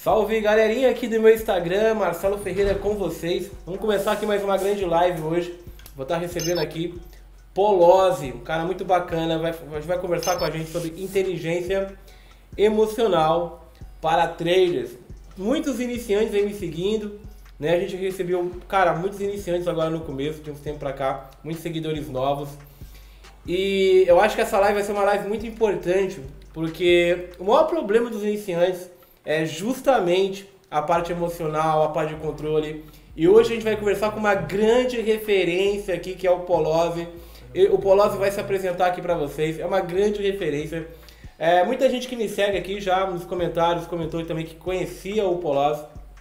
Salve galerinha aqui do meu Instagram, Marcelo Ferreira com vocês. Vamos começar aqui mais uma grande live hoje. Vou estar recebendo aqui Polozzi, um cara muito bacana, vai conversar com a gente sobre inteligência emocional para traders. Muitos iniciantes vêm me seguindo, né? A gente recebeu, cara, muitos iniciantes agora no começo, de uns tempos pra cá, muitos seguidores novos. E eu acho que essa live vai ser uma live muito importante, porque o maior problema dos iniciantes é justamente a parte emocional, a parte de controle. E hoje a gente vai conversar com uma grande referência aqui, que é o Polozzi. O Polozzi vai se apresentar aqui para vocês, é uma grande referência. Muita gente que me segue aqui já nos comentários comentou também que conhecia o Polozzi.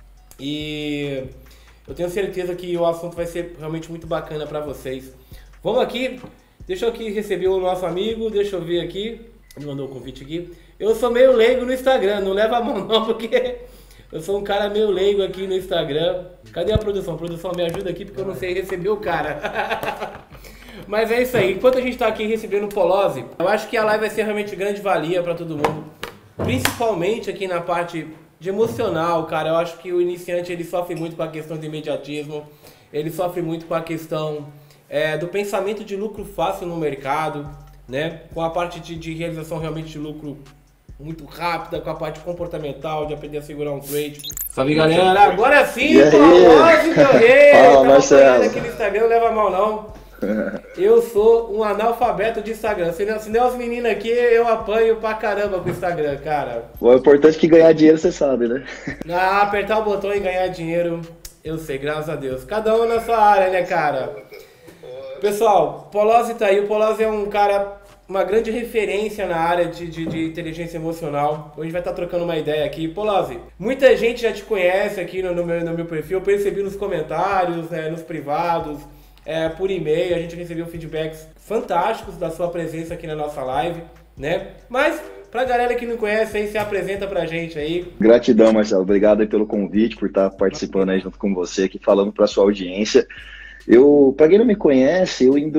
E eu tenho certeza que o assunto vai ser realmente muito bacana para vocês. Vamos aqui, deixa eu aqui receber o nosso amigo, deixa eu ver aqui. Ele mandou o convite aqui. Eu sou meio leigo no Instagram, não leva a mão não, porque eu sou um cara meio leigo aqui no Instagram. Cadê a produção? A produção me ajuda aqui porque eu não sei receber o cara. Mas é isso aí, enquanto a gente tá aqui recebendo o Polozzi, eu acho que a live vai ser realmente grande valia para todo mundo. Principalmente aqui na parte de emocional, cara. Eu acho que o iniciante ele sofre muito com a questão do imediatismo. Ele sofre muito com a questão do pensamento de lucro fácil no mercado, né? Com a parte de realização realmente de lucro muito rápida, com a parte comportamental, de aprender a segurar um trade. Salve galera, agora sim, Polozzi, meu rei! Fala, Marcelo. Aqui no Instagram, não leva mal não. Eu sou um analfabeto de Instagram. Se não é os meninos aqui, eu apanho pra caramba com o Instagram, cara. O importante é que ganhar dinheiro, você sabe, né? Apertar o botão e ganhar dinheiro, eu sei, graças a Deus. Cada um na sua área, né, cara? Pessoal, Polozzi tá aí. O Polozzi é um cara, uma grande referência na área de inteligência emocional. Hoje a gente vai estar trocando uma ideia aqui. Polozzi, muita gente já te conhece aqui no meu perfil. Eu percebi nos comentários, né, nos privados, por e-mail. A gente recebeu feedbacks fantásticos da sua presença aqui na nossa live, né? Mas, pra galera que não conhece aí, se apresenta pra gente aí. Gratidão, Marcelo. Obrigado aí pelo convite, por estar participando aí junto com você aqui, falando pra sua audiência. Pra quem não me conhece, eu em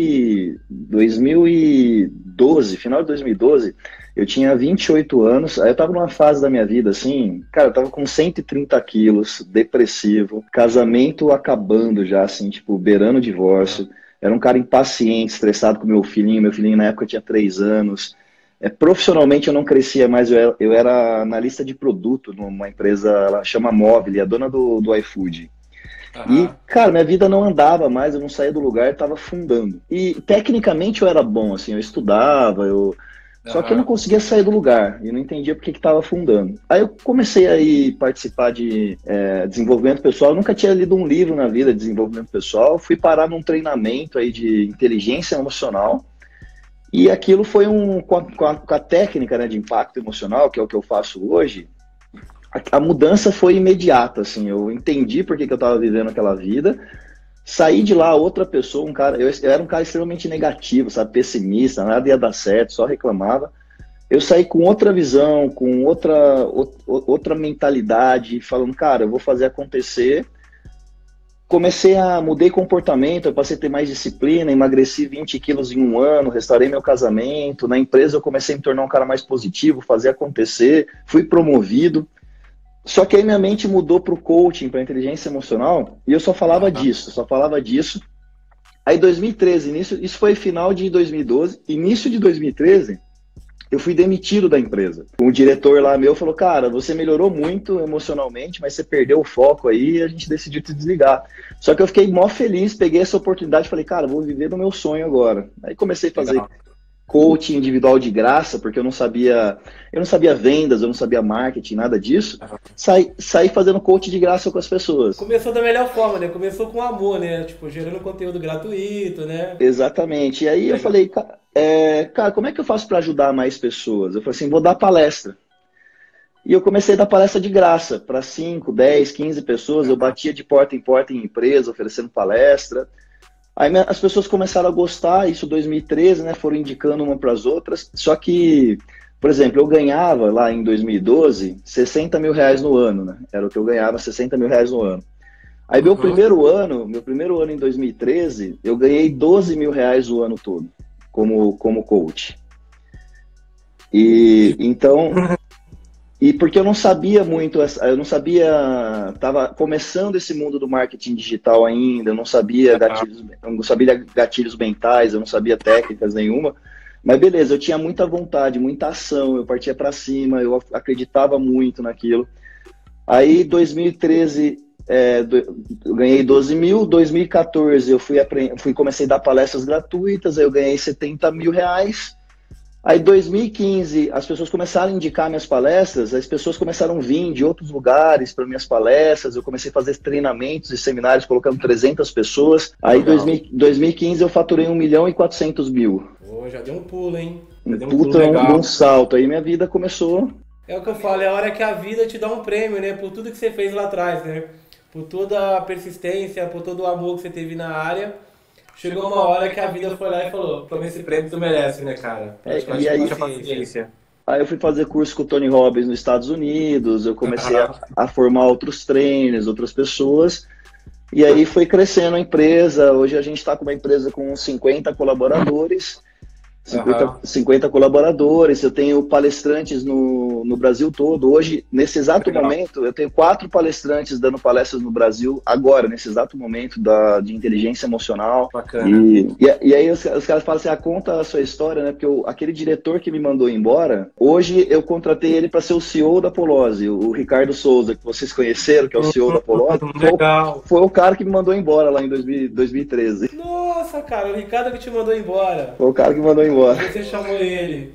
2012, final de 2012, eu tinha 28 anos, aí eu tava numa fase da minha vida assim, cara, eu tava com 130 quilos, depressivo, casamento acabando já, assim, tipo, beirando o divórcio, era um cara impaciente, estressado com meu filhinho na época tinha 3 anos, profissionalmente eu não crescia mais, eu era analista de produto numa empresa, ela chama Móvel, a dona do iFood. E, cara, minha vida não andava mais, eu não saía do lugar, eu tava afundando. E, tecnicamente, eu era bom, assim, eu estudava, só que eu não conseguia sair do lugar, e não entendia por que tava afundando. Aí eu comecei a participar de desenvolvimento pessoal, eu nunca tinha lido um livro na vida de desenvolvimento pessoal, fui parar num treinamento aí de inteligência emocional, e aquilo foi com a técnica, né, de impacto emocional, que é o que eu faço hoje. A mudança foi imediata, assim, eu entendi por que eu estava vivendo aquela vida, saí de lá outra pessoa, eu era um cara extremamente negativo, sabe, pessimista, nada ia dar certo, só reclamava. Eu saí com outra visão, com outra mentalidade, falando, cara, eu vou fazer acontecer. Mudei comportamento, eu passei a ter mais disciplina, emagreci 20 quilos em um ano, restaurei meu casamento, na empresa eu comecei a me tornar um cara mais positivo, fazer acontecer, fui promovido. Só que aí minha mente mudou para o coaching, para a inteligência emocional, e eu só falava disso. Aí 2013, isso foi final de 2012, início de 2013, eu fui demitido da empresa. Um diretor lá meu falou, cara, você melhorou muito emocionalmente, mas você perdeu o foco aí e a gente decidiu te desligar. Só que eu fiquei mó feliz, peguei essa oportunidade e falei, cara, vou viver do meu sonho agora. Aí comecei a fazer coaching individual de graça, porque eu não sabia vendas, eu não sabia marketing, nada disso. Saí fazendo coaching de graça com as pessoas. Começou da melhor forma, né? Começou com amor, né? Tipo, gerando conteúdo gratuito, né? Exatamente. E aí eu falei, cara, como é que eu faço para ajudar mais pessoas? Eu falei assim, vou dar palestra. E eu comecei a dar palestra de graça para 5, 10, 15 pessoas. Eu batia de porta em empresa, oferecendo palestra. Aí as pessoas começaram a gostar, isso em 2013, né, foram indicando uma para as outras, só que, por exemplo, eu ganhava lá em 2012 60 mil reais no ano, né, era o que eu ganhava, 60 mil reais no ano. Aí meu primeiro ano em 2013, eu ganhei 12 mil reais o ano todo, como coach. E E porque eu não sabia muito, eu não sabia, estava começando esse mundo do marketing digital ainda, eu não sabia gatilhos mentais, eu não sabia técnicas nenhuma. Mas beleza, eu tinha muita vontade, muita ação, eu partia para cima, eu acreditava muito naquilo. Aí, 2013, eu ganhei 12 mil, 2014 eu comecei a dar palestras gratuitas, aí eu ganhei 70 mil reais. Aí, 2015, as pessoas começaram a indicar minhas palestras, as pessoas começaram a vir de outros lugares para minhas palestras, eu comecei a fazer treinamentos e seminários colocando 300 pessoas. Aí, em 2015, eu faturei 1.400.000. Pô, já deu um pulo, hein? Um salto. Aí minha vida começou. É o que eu falo, é a hora que a vida te dá um prêmio, né? Por tudo que você fez lá atrás, né? Por toda a persistência, por todo o amor que você teve na área. Chegou uma hora que a vida foi lá e falou, toma esse prêmio que tu merece, né, cara? E aí, paciência. Aí eu fui fazer curso com o Tony Robbins nos Estados Unidos, eu comecei a formar outros trainers, outras pessoas, e aí foi crescendo a empresa. Hoje a gente está com uma empresa com 50 colaboradores, 50 colaboradores, eu tenho palestrantes no Brasil todo. Hoje, nesse exato momento, eu tenho 4 palestrantes dando palestras no Brasil, agora, nesse exato momento de inteligência emocional. Bacana. E aí os caras falam assim, conta a sua história, né? Porque aquele diretor que me mandou embora, hoje eu contratei ele para ser o CEO da Polose, o Ricardo Souza, que vocês conheceram, que é o CEO da Polose. Legal. Foi o cara que me mandou embora lá em 2013. Nossa, cara, o Ricardo que te mandou embora. Foi o cara que me mandou embora. Você chamou ele.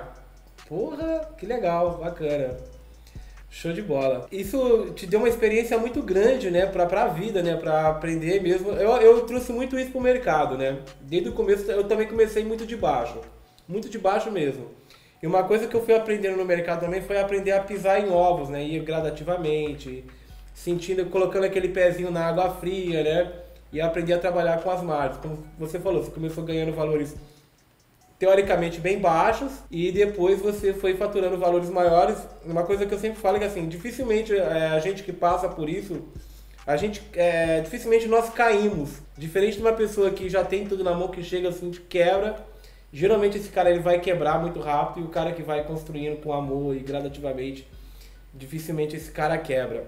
Porra, que legal, bacana. Show de bola. Isso te deu uma experiência muito grande, né, pra vida, né, pra aprender mesmo. Eu trouxe muito isso pro mercado, né. Desde o começo eu também comecei muito de baixo mesmo. E uma coisa que eu fui aprendendo no mercado também foi aprender a pisar em ovos, né, ir gradativamente, colocando aquele pezinho na água fria, né, e aprender a trabalhar com as margens. Como você falou, você começou ganhando valores teoricamente bem baixos e depois você foi faturando valores maiores. Uma coisa que eu sempre falo é que assim, dificilmente a gente que passa por isso, dificilmente nós caímos. Diferente de uma pessoa que já tem tudo na mão, que chega assim, de quebra, geralmente esse cara ele vai quebrar muito rápido, e o cara que vai construindo com amor e gradativamente, dificilmente esse cara quebra.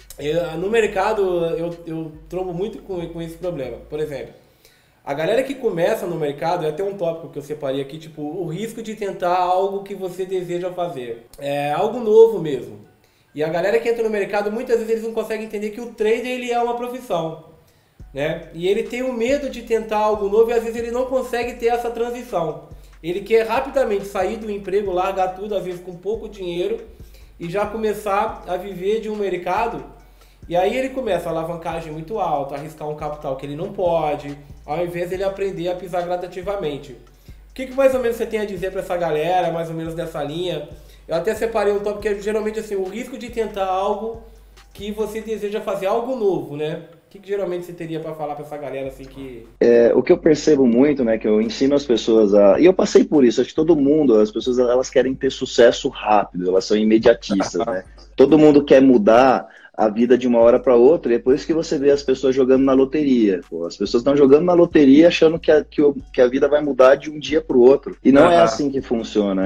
No mercado eu trombo muito com esse problema. Por exemplo, a galera que começa no mercado, é até um tópico que eu separei aqui, tipo, o risco de tentar algo que você deseja fazer. É algo novo mesmo. E a galera que entra no mercado, muitas vezes eles não conseguem entender que o trader ele é uma profissão, né? E ele tem o medo de tentar algo novo e às vezes ele não consegue ter essa transição. Ele quer rapidamente sair do emprego, largar tudo, às vezes com pouco dinheiro, e já começar a viver de um mercado. E aí ele começa a alavancagem muito alta, arriscar um capital que ele não pode, ao invés de ele aprender a pisar gradativamente. O que mais ou menos você tem a dizer para essa galera, mais ou menos nessa linha? Eu até separei um tópico que é geralmente assim, o risco de tentar algo que você deseja fazer, algo novo, né? O que geralmente você teria para falar para essa galera assim que... O que eu percebo muito, né, que eu ensino as pessoas a... E eu passei por isso, acho que todo mundo, as pessoas elas querem ter sucesso rápido, elas são imediatistas, né? Todo mundo quer mudar a vida de uma hora para outra, e é por isso que você vê as pessoas jogando na loteria. Pô, as pessoas estão jogando na loteria achando que a vida vai mudar de um dia para o outro. E não é assim que funciona.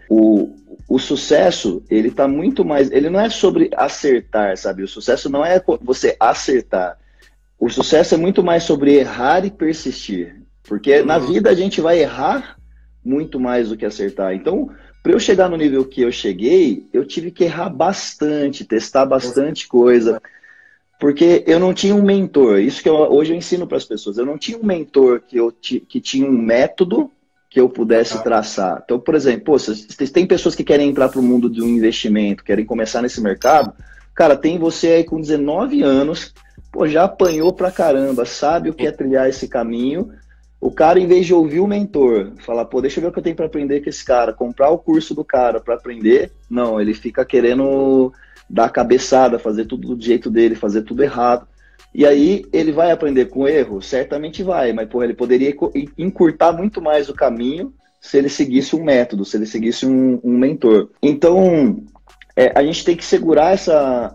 O sucesso, ele tá muito mais... Ele não é sobre acertar, sabe? O sucesso não é você acertar. O sucesso é muito mais sobre errar e persistir. Porque na vida a gente vai errar muito mais do que acertar. Então, para eu chegar no nível que eu cheguei, eu tive que errar bastante, testar bastante coisa, porque eu não tinha um mentor. Isso que hoje eu ensino para as pessoas. Eu não tinha um mentor que tinha um método que eu pudesse traçar. Então, por exemplo, tem pessoas que querem entrar para o mundo do investimento, querem começar nesse mercado. Cara, tem você aí com 19 anos, já apanhou pra caramba, sabe o que é trilhar esse caminho. O cara, em vez de ouvir o mentor, falar, deixa eu ver o que eu tenho para aprender com esse cara, comprar o curso do cara para aprender, não, ele fica querendo dar a cabeçada, fazer tudo do jeito dele, fazer tudo errado. E aí, ele vai aprender com erro? Certamente vai, mas ele poderia encurtar muito mais o caminho se ele seguisse um método, se ele seguisse um mentor. Então, a gente tem que segurar essa...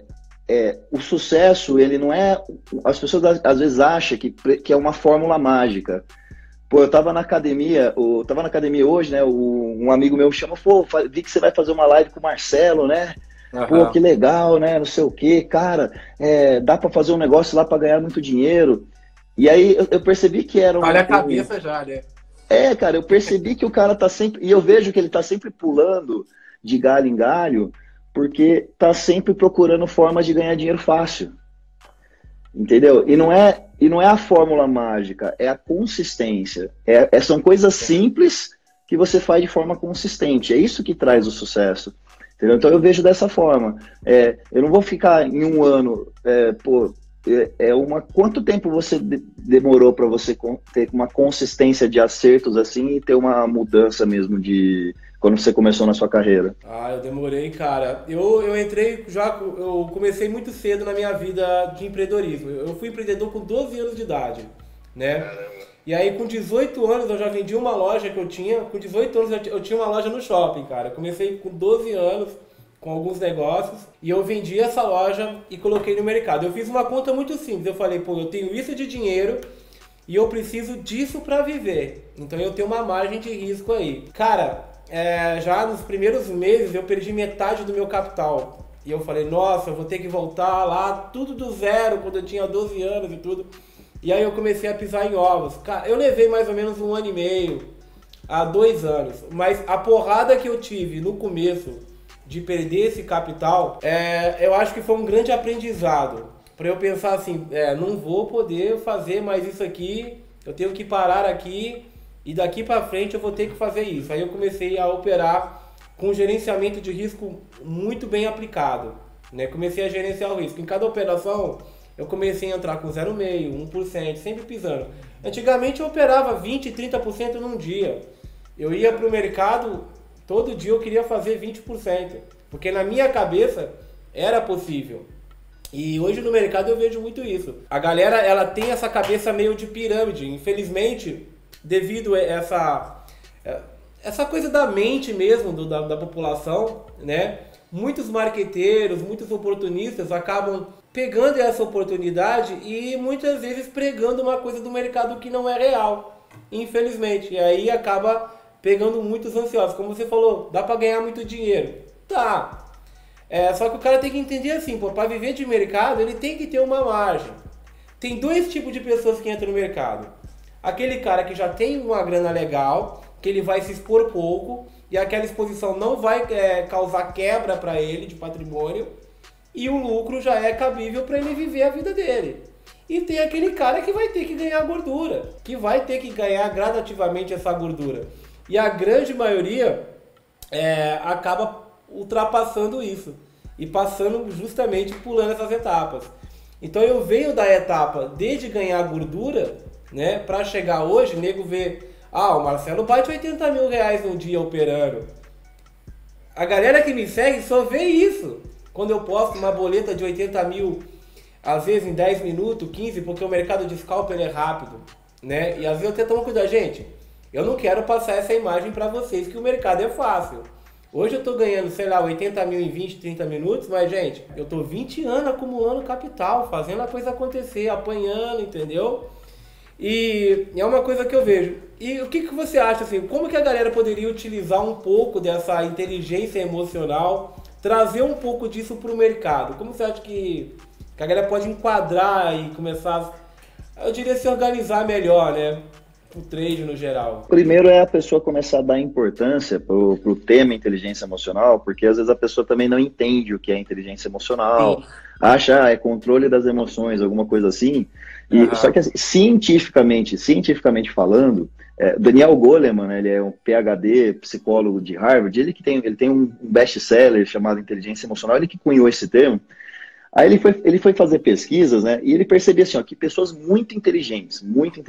o sucesso, ele não é... As pessoas às vezes acham que é uma fórmula mágica. Pô, tava na academia hoje, né? Um amigo meu chama, pô, vi que você vai fazer uma live com o Marcelo, né? Pô, Aham. que legal, né? Não sei o quê, cara, dá pra fazer um negócio lá pra ganhar muito dinheiro. E aí eu percebi que era Olha a cabeça já, né? cara, eu percebi que o cara tá sempre, e eu vejo que ele tá sempre pulando de galho em galho, porque tá sempre procurando formas de ganhar dinheiro fácil. Entendeu? E não é a fórmula mágica, é a consistência. São coisas simples que você faz de forma consistente. É isso que traz o sucesso. Entendeu? Então eu vejo dessa forma. Eu não vou ficar em um ano, quanto tempo você demorou para você ter uma consistência de acertos assim e ter uma mudança mesmo de quando você começou na sua carreira? Ah, eu demorei, cara. Eu entrei já, eu comecei muito cedo na minha vida de empreendedorismo. Eu fui empreendedor com 12 anos de idade, né? E aí com 18 anos eu já vendi uma loja que eu tinha. Com 18 anos eu tinha uma loja no shopping, cara. Eu comecei com 12 anos com alguns negócios e eu vendi essa loja e coloquei no mercado. Eu fiz uma conta muito simples. Eu falei, pô, eu tenho isso de dinheiro e eu preciso disso para viver. Então eu tenho uma margem de risco aí. Cara, já nos primeiros meses eu perdi metade do meu capital. E eu falei, nossa, eu vou ter que voltar lá, tudo do zero, quando eu tinha 12 anos e tudo. E aí eu comecei a pisar em ovos. Cara, eu levei mais ou menos 1 ano e meio a 2 anos. Mas a porrada que eu tive no começo de perder esse capital, eu acho que foi um grande aprendizado. Para eu pensar assim, não vou poder fazer mais isso aqui, eu tenho que parar aqui e daqui para frente eu vou ter que fazer isso. Aí eu comecei a operar com um gerenciamento de risco muito bem aplicado, né? Comecei a gerenciar o risco. Em cada operação eu comecei a entrar com 0,5%, 1%, sempre pisando. Antigamente eu operava 20%, 30% num dia. Eu ia para o mercado, todo dia eu queria fazer 20%, porque na minha cabeça era possível. E hoje no mercado eu vejo muito isso. A galera, ela tem essa cabeça meio de pirâmide. Infelizmente, devido a essa coisa da mente mesmo da população, né? Muitos marqueteiros, muitos oportunistas acabam pegando essa oportunidade e muitas vezes pregando uma coisa do mercado que não é real, infelizmente. E aí acaba pegando muitos ansiosos. Como você falou, dá para ganhar muito dinheiro. Tá. Só que o cara tem que entender assim, pô, para viver de mercado ele tem que ter uma margem. Tem dois tipos de pessoas que entram no mercado. Aquele cara que já tem uma grana legal, que ele vai se expor pouco e aquela exposição não vai causar quebra para ele de patrimônio e o lucro já é cabível para ele viver a vida dele. E tem aquele cara que vai ter que ganhar gordura, que vai ter que ganhar gradativamente essa gordura. E a grande maioria acaba ultrapassando isso e passando justamente pulando essas etapas. Então eu venho da etapa desde ganhar gordura, né, para chegar hoje, nego vê, o Marcelo bate 80 mil reais no dia operando. A galera que me segue só vê isso. Quando eu posto uma boleta de 80 mil, às vezes em 10 minutos, 15, porque o mercado de scalper é rápido, né? E às vezes eu até tomo cuidado, gente, eu não quero passar essa imagem para vocês que o mercado é fácil. Hoje eu tô ganhando, sei lá, 80 mil em 20, 30 minutos, mas, gente, eu tô 20 anos acumulando capital, fazendo a coisa acontecer, apanhando, entendeu? E é uma coisa que eu vejo. E o que você acha, assim, como que a galera poderia utilizar um pouco dessa inteligência emocional, trazer um pouco disso pro mercado? Como você acha que a galera pode enquadrar e começar, eu diria, se organizar melhor, né? O trade no geral. Primeiro é a pessoa começar a dar importância pro tema inteligência emocional, porque às vezes a pessoa também não entende o que é inteligência emocional, acha, é controle das emoções, alguma coisa assim. Só que assim, cientificamente falando, Daniel Goleman, né, ele é um PhD, psicólogo de Harvard, ele tem um best-seller chamado Inteligência Emocional, ele que cunhou esse termo. Aí ele foi fazer pesquisas, né, e ele percebia assim, que pessoas muito inteligentes,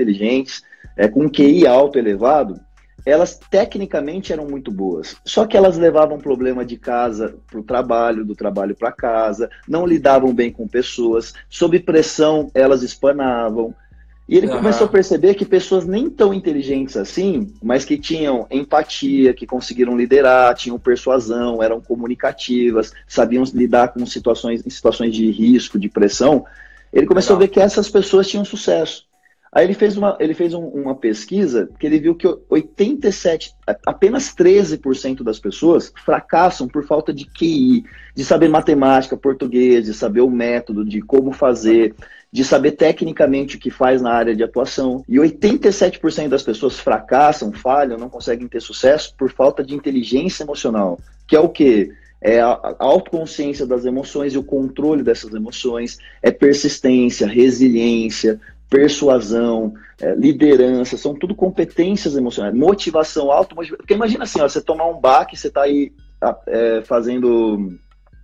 com QI alto elevado, elas tecnicamente eram muito boas. Só que elas levavam problema de casa para o trabalho, do trabalho para casa, não lidavam bem com pessoas, sob pressão elas espanavam. E ele começou a perceber que pessoas nem tão inteligentes assim, mas que tinham empatia, que conseguiram liderar, tinham persuasão, eram comunicativas, sabiam lidar com situações de risco, de pressão. Ele começou a ver que essas pessoas tinham sucesso. Aí ele fez uma pesquisa que ele viu que 87, apenas 13% das pessoas fracassam por falta de QI, de saber matemática, português, de saber o método, de como fazer, de saber tecnicamente o que faz na área de atuação. E 87% das pessoas fracassam, falham, não conseguem ter sucesso por falta de inteligência emocional, que é o quê? É a autoconsciência das emoções e o controle dessas emoções, é persistência, resiliência, persuasão, liderança, são tudo competências emocionais, motivação, automotivação. Porque imagina assim, ó, você tomar um baque, você está aí fazendo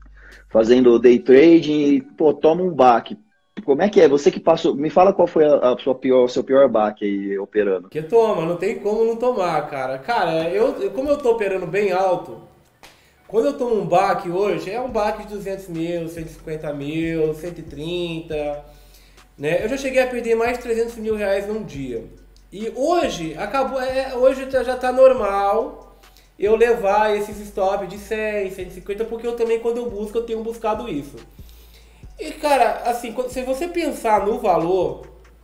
day trading e, pô, toma um baque. Como é que é? Você que passou, me fala qual foi o seu pior baque aí operando. Que toma, não tem como não tomar, cara. Cara, como eu tô operando bem alto, quando eu tomo um baque hoje, é um baque de 200 mil, 150 mil, 130, né? Eu já cheguei a perder mais de 300 mil reais num dia. E hoje, hoje já tá normal eu levar esses stop de 100, 150, porque eu também, quando eu busco, eu tenho buscado isso. E, cara, assim, se você pensar no valor,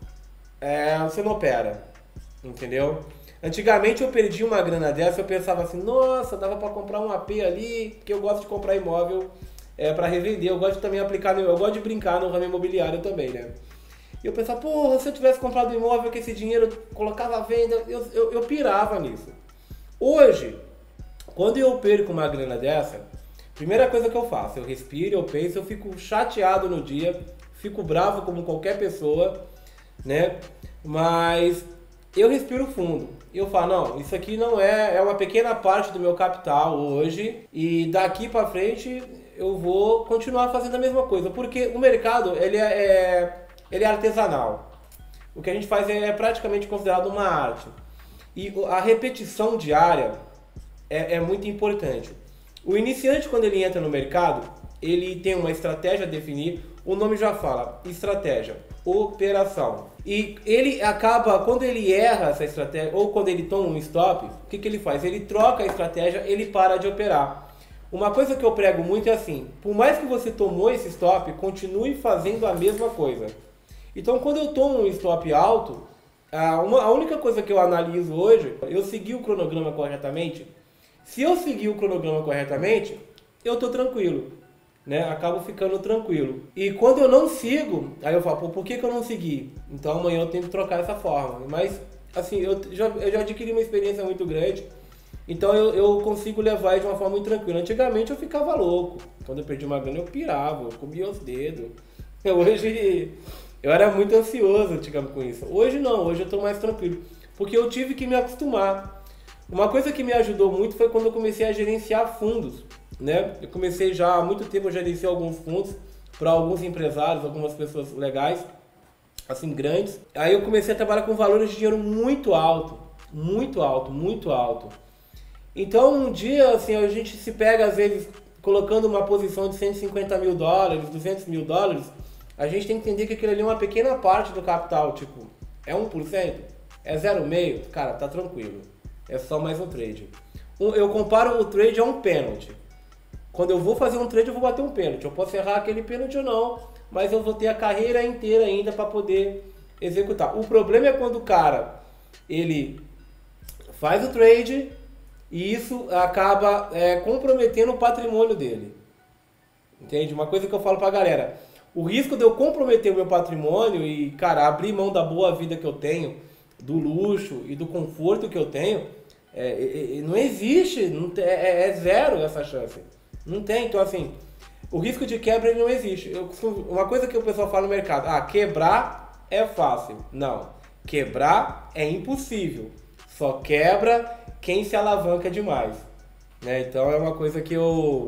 você não opera, entendeu? Antigamente eu perdi uma grana dessa, eu pensava assim, nossa, dava pra comprar um AP ali, porque eu gosto de comprar imóvel pra revender, eu gosto de também aplicar, eu gosto de brincar no ramo imobiliário também, né? E eu pensava, porra, se eu tivesse comprado um imóvel com esse dinheiro, eu colocava à venda, eu pirava nisso. Hoje, quando eu perco uma grana dessa, primeira coisa que eu faço, eu respiro, eu penso, eu fico chateado no dia, fico bravo como qualquer pessoa, né? Mas eu respiro fundo. Eu falo, não, isso aqui não é uma pequena parte do meu capital hoje e daqui pra frente eu vou continuar fazendo a mesma coisa, porque o mercado, ele é artesanal. O que a gente faz é praticamente considerado uma arte. E a repetição diária é muito importante. O iniciante, quando ele entra no mercado, ele tem uma estratégia a definir, o nome já fala, estratégia, operação. E ele acaba, quando ele erra essa estratégia, ou quando ele toma um stop, o que ele faz? Ele troca a estratégia, ele para de operar. Uma coisa que eu prego muito é assim, por mais que você tomou esse stop, continue fazendo a mesma coisa. Então, quando eu tomo um stop alto, a única coisa que eu analiso hoje, eu segui o cronograma corretamente. Se eu seguir o cronograma corretamente, eu tô tranquilo, né? Acabo ficando tranquilo. E quando eu não sigo, aí eu falo, pô, por que eu não segui? Então amanhã eu tenho que trocar essa forma. Mas, assim, eu já adquiri uma experiência muito grande, então eu consigo levar de uma forma muito tranquila. Antigamente eu ficava louco. Quando eu perdi uma grana, eu pirava, eu comia os dedos. Hoje eu era muito ansioso, digamos, com isso. Hoje não, hoje eu tô mais tranquilo. Porque eu tive que me acostumar. Uma coisa que me ajudou muito foi quando eu comecei a gerenciar fundos, né? Eu comecei já há muito tempo a gerenciar alguns fundos para alguns empresários, algumas pessoas legais, assim, grandes. Aí eu comecei a trabalhar com valores de dinheiro muito alto, muito alto, muito alto. Então um dia, assim, a gente se pega às vezes colocando uma posição de 150 mil dólares, 200 mil dólares, a gente tem que entender que aquilo ali é uma pequena parte do capital, tipo, é 1%, é 0,5%, cara, tá tranquilo. É só mais um trade. Eu comparo o trade a um pênalti. Quando eu vou fazer um trade, eu vou bater um pênalti. Eu posso errar aquele pênalti ou não, mas eu vou ter a carreira inteira ainda para poder executar. O problema é quando o cara, ele faz o trade e isso acaba comprometendo o patrimônio dele. Entende? Uma coisa que eu falo pra galera. O risco de eu comprometer o meu patrimônio e, cara, abrir mão da boa vida que eu tenho, do luxo e do conforto que eu tenho, não existe, é zero essa chance. Não tem, então assim, o risco de quebra ele não existe. Uma coisa que o pessoal fala no mercado, quebrar é fácil. Não, quebrar é impossível. Só quebra quem se alavanca demais, né? Então é uma coisa que eu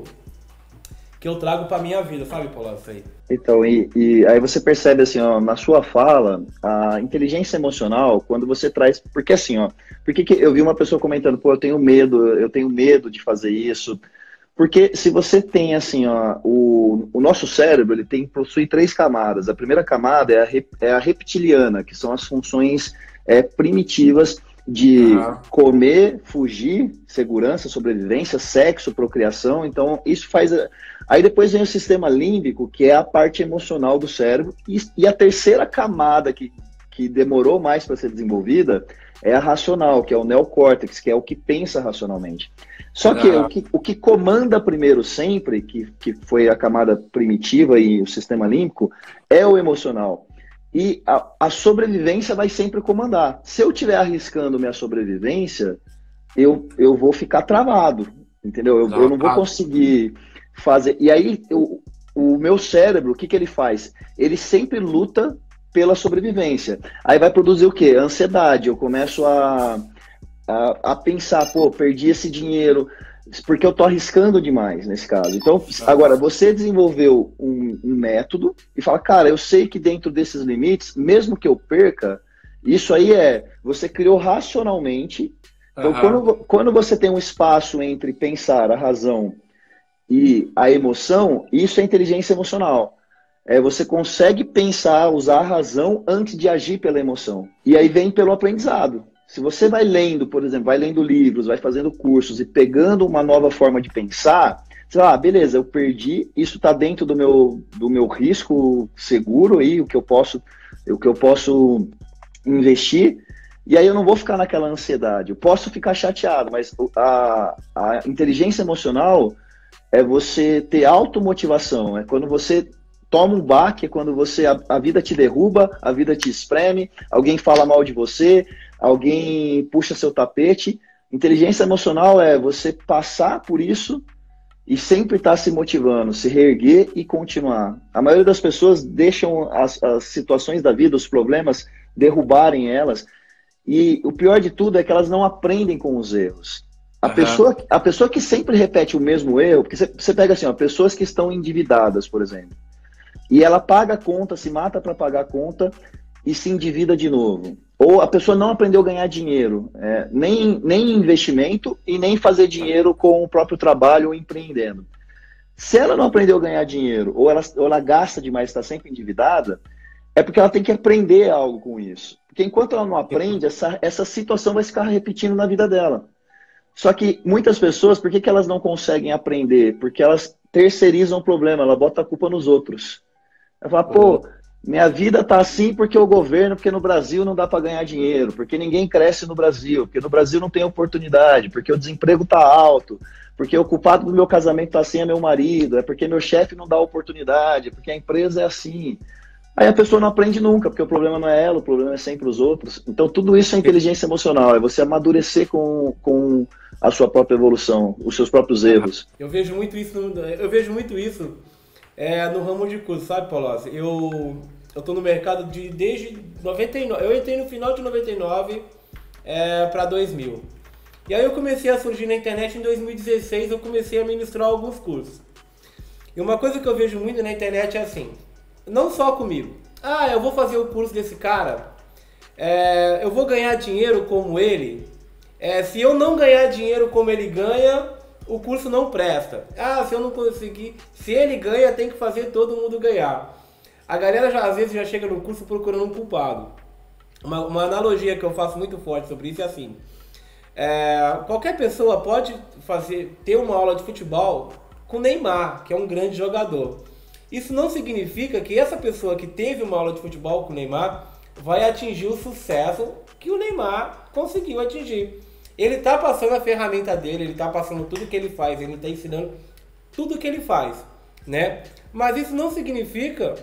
trago pra minha vida, sabe, Paulo, isso aí. Então, e aí você percebe assim, ó, na sua fala, a inteligência emocional, quando você traz, porque assim, ó, porque que eu vi uma pessoa comentando, pô, eu tenho medo de fazer isso, porque se você tem assim, ó, o nosso cérebro, ele possui 3 camadas. A primeira camada é a reptiliana, que são as funções primitivas de comer, fugir, segurança, sobrevivência, sexo, procriação. Então isso faz... Aí depois vem o sistema límbico, que é a parte emocional do cérebro, e a terceira camada que que demorou mais para ser desenvolvida é a racional, que é o neocórtex, que é o que pensa racionalmente. Só que o que comanda primeiro sempre, que foi a camada primitiva e o sistema límbico, é o emocional. E a sobrevivência vai sempre comandar. Se eu estiver arriscando minha sobrevivência, eu vou ficar travado, entendeu? Eu não vou conseguir fazer... E aí, o meu cérebro, o que ele faz? Ele sempre luta pela sobrevivência. Aí vai produzir o quê? Ansiedade. Eu começo a pensar, pô, perdi esse dinheiro, porque eu tô arriscando demais nesse caso. Então, agora, você desenvolveu um método e fala, cara, eu sei que dentro desses limites, mesmo que eu perca, isso aí você criou racionalmente. Então, quando você tem um espaço entre pensar, a razão e a emoção, isso é inteligência emocional. Você consegue pensar, usar a razão antes de agir pela emoção. E aí vem pelo aprendizado. Se você vai lendo, por exemplo, vai lendo livros, vai fazendo cursos e pegando uma nova forma de pensar, você fala, beleza, eu perdi, isso está dentro do meu risco seguro aí, o que eu posso investir, e aí eu não vou ficar naquela ansiedade. Eu posso ficar chateado, mas a inteligência emocional é você ter automotivação, é quando você toma um baque, é quando a vida te derruba, a vida te espreme, alguém fala mal de você, alguém puxa seu tapete. Inteligência emocional é você passar por isso e sempre estar se motivando, se reerguer e continuar. A maioria das pessoas deixam as situações da vida, os problemas, derrubarem elas. E o pior de tudo é que elas não aprendem com os erros. A pessoa que sempre repete o mesmo erro, porque você pega assim, pessoas que estão endividadas, por exemplo, e ela paga a conta, se mata para pagar a conta e se endivida de novo. Ou a pessoa não aprendeu a ganhar dinheiro, nem em investimento e nem fazer dinheiro com o próprio trabalho ou empreendendo. Se ela não aprendeu a ganhar dinheiro, ou ela gasta demais, está sempre endividada, é porque ela tem que aprender algo com isso. Porque enquanto ela não aprende, essa situação vai ficar repetindo na vida dela. Só que muitas pessoas, por que elas não conseguem aprender? Porque elas terceirizam o problema, ela bota a culpa nos outros. Ela fala, pô, minha vida tá assim porque o governo, porque no Brasil não dá para ganhar dinheiro, porque ninguém cresce no Brasil, porque no Brasil não tem oportunidade, porque o desemprego tá alto, porque o culpado do meu casamento tá assim é meu marido, é porque meu chefe não dá oportunidade, porque a empresa é assim. Aí a pessoa não aprende nunca, porque o problema não é ela, o problema é sempre os outros. Então tudo isso é inteligência emocional, é você amadurecer com a sua própria evolução, os seus próprios erros. Eu vejo muito isso no ramo de curso, sabe, Polozzi? Eu tô no mercado desde 99, eu entrei no final de 99 para 2000. E aí eu comecei a surgir na internet em 2016, eu comecei a ministrar alguns cursos. E uma coisa que eu vejo muito na internet é assim, não só comigo. Eu vou fazer o curso desse cara, eu vou ganhar dinheiro como ele. Se eu não ganhar dinheiro como ele ganha, o curso não presta. Se eu não conseguir, se ele ganha, tem que fazer todo mundo ganhar. A galera às vezes já chega no curso procurando um culpado. Uma analogia que eu faço muito forte sobre isso é assim. Qualquer pessoa pode ter uma aula de futebol com o Neymar, que é um grande jogador. Isso não significa que essa pessoa que teve uma aula de futebol com o Neymar vai atingir o sucesso que o Neymar conseguiu atingir. Ele está passando a ferramenta dele, ele está passando tudo que ele faz, ele está ensinando tudo que ele faz, né? Mas isso não significa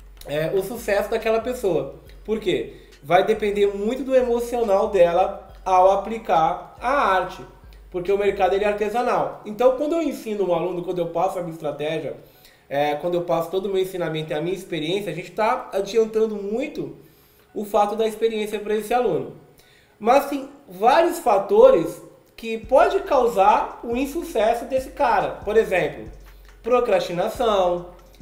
o sucesso daquela pessoa. Por quê? Vai depender muito do emocional dela ao aplicar a arte, porque o mercado ele é artesanal. Então, quando eu ensino um aluno, quando eu passo a minha estratégia, quando eu passo todo o meu ensinamento e a minha experiência, a gente está adiantando muito o fato da experiência para esse aluno. Mas tem vários fatores que pode causar o insucesso desse cara. Por exemplo, procrastinação,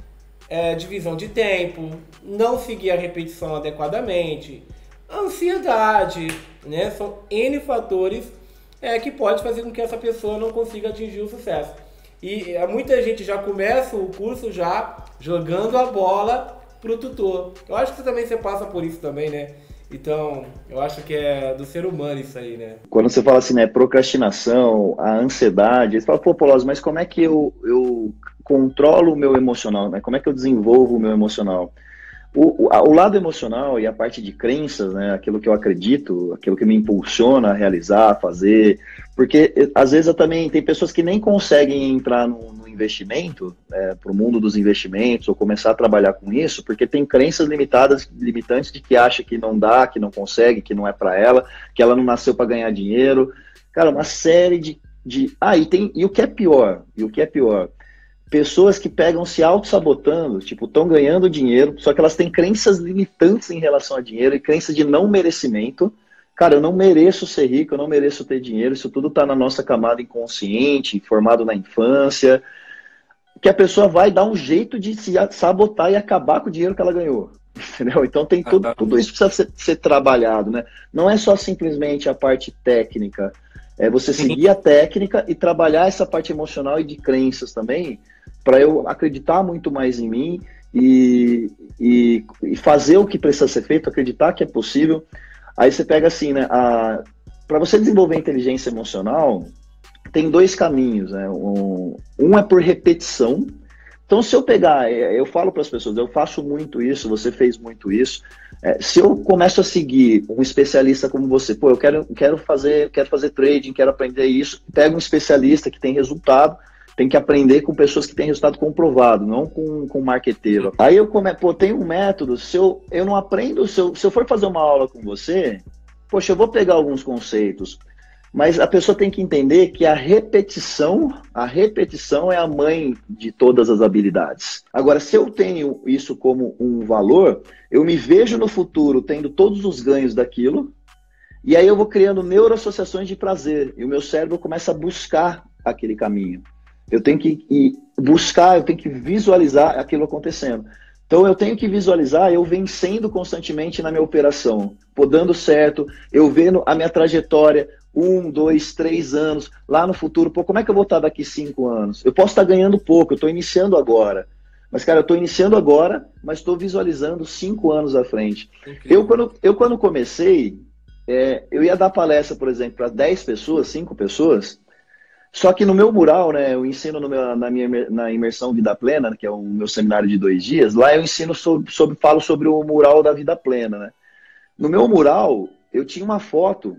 divisão de tempo, não seguir a repetição adequadamente, ansiedade, né? São N fatores que pode fazer com que essa pessoa não consiga atingir o sucesso. E muita gente já começa o curso já jogando a bola pro tutor. Eu acho que você passa por isso também, né? Então, eu acho que é do ser humano isso aí, né? Quando você fala assim, né, procrastinação, a ansiedade, você fala, pô, Polozzi, mas como é que eu controlo o meu emocional, né? Como é que eu desenvolvo o meu emocional? O lado emocional e a parte de crenças, né, aquilo que eu acredito, aquilo que me impulsiona a realizar, a fazer, porque às vezes eu também tem pessoas que nem conseguem entrar no investimento, para o mundo dos investimentos, ou começar a trabalhar com isso, porque tem crenças limitantes de que acha que não dá, que não consegue, que não é para ela, que ela não nasceu para ganhar dinheiro. Cara, uma série e o que é pior, pessoas que pegam se auto-sabotando, tipo, estão ganhando dinheiro, só que elas têm crenças limitantes em relação a dinheiro e crenças de não merecimento. Cara, eu não mereço ser rico, eu não mereço ter dinheiro, isso tudo está na nossa camada inconsciente, formado na infância, que a pessoa vai dar um jeito de se sabotar e acabar com o dinheiro que ela ganhou. Entendeu? Então tem tudo isso precisa ser trabalhado, né? Não é só simplesmente a parte técnica, é você seguir a técnica e trabalhar essa parte emocional e de crenças também, para eu acreditar muito mais em mim e fazer o que precisa ser feito, acreditar que é possível. Aí você pega assim, né? Para você desenvolver inteligência emocional, tem dois caminhos, né? Um é por repetição. Então, se eu pegar, eu falo para as pessoas, eu faço muito isso, você fez muito isso. Se eu começo a seguir um especialista como você, pô, eu quero fazer trading, quero aprender isso, pega um especialista que tem resultado, tem que aprender com pessoas que têm resultado comprovado, não com marqueteiro. Aí eu tem um método, se eu não aprendo, se eu for fazer uma aula com você, poxa, eu vou pegar alguns conceitos, mas a pessoa tem que entender que a repetição é a mãe de todas as habilidades. Agora, se eu tenho isso como um valor, eu me vejo no futuro tendo todos os ganhos daquilo, e aí eu vou criando neuroassociações de prazer, e o meu cérebro começa a buscar aquele caminho. Eu tenho que buscar, eu tenho que visualizar aquilo acontecendo. Então eu tenho que visualizar eu vencendo constantemente na minha operação, pô, dando certo, eu vendo a minha trajetória, 1, 2, 3 anos, lá no futuro, pô, como é que eu vou estar daqui 5 anos? Eu posso estar ganhando pouco, eu estou iniciando agora. Mas, cara, eu estou iniciando agora, mas estou visualizando 5 anos à frente. Quando comecei, eu ia dar palestra, por exemplo, para 10 pessoas, 5 pessoas, só que no meu mural, né, eu ensino na imersão Vida Plena, que é o meu seminário de 2 dias, lá eu ensino falo sobre o mural da Vida Plena, né? No meu mural, eu tinha uma foto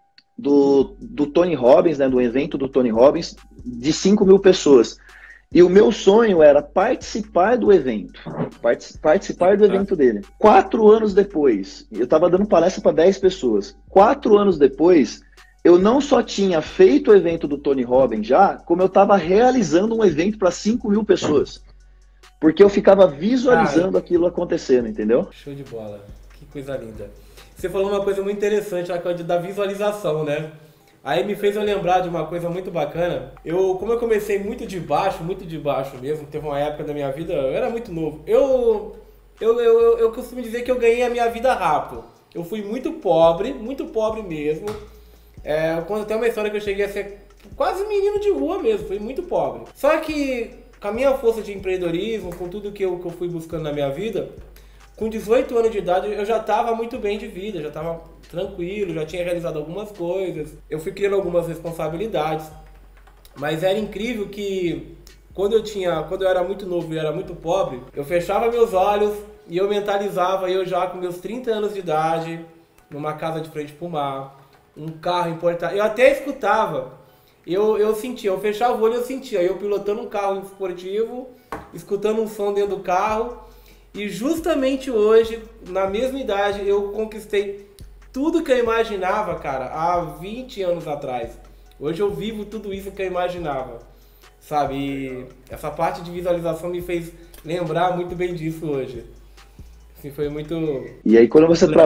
do Tony Robbins, né, do evento do Tony Robbins, de 5.000 pessoas. E o meu sonho era participar do evento. Participar do evento dele. 4 anos depois, eu estava dando palestra para 10 pessoas. 4 anos depois, eu não só tinha feito o evento do Tony Robbins já, como eu estava realizando um evento para 5.000 pessoas. Porque eu ficava visualizando aquilo acontecendo, entendeu? Show de bola. Que coisa linda. Você falou uma coisa muito interessante, a coisa da visualização, né? Aí me fez eu lembrar de uma coisa muito bacana. Como eu comecei muito de baixo mesmo, teve uma época da minha vida, eu era muito novo. Eu costumo dizer que eu ganhei a minha vida rápido. Eu fui muito pobre mesmo. Quando tem uma história que eu cheguei a ser quase menino de rua mesmo, fui muito pobre. Só que com a minha força de empreendedorismo, com tudo que eu fui buscando na minha vida, com 18 anos de idade eu já estava muito bem de vida, já estava tranquilo, já tinha realizado algumas coisas, eu fui criando algumas responsabilidades. Mas era incrível que quando eu era muito novo e era muito pobre, eu fechava meus olhos e eu mentalizava eu já com meus 30 anos de idade, numa casa de frente para o mar, um carro importado. Eu até escutava, eu sentia, eu fechava o olho e eu sentia, eu pilotando um carro esportivo, escutando um som dentro do carro. E justamente hoje, na mesma idade, eu conquistei tudo que eu imaginava, cara, há 20 anos atrás. Hoje eu vivo tudo isso que eu imaginava, sabe? E essa parte de visualização me fez lembrar muito bem disso hoje. Assim, foi muito... E aí quando você